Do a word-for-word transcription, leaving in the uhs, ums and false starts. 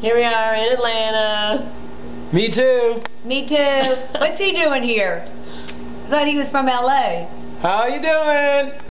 Here we are in Atlanta. Me too. Me too. What's he doing here? I thought he was from L A. How you doing?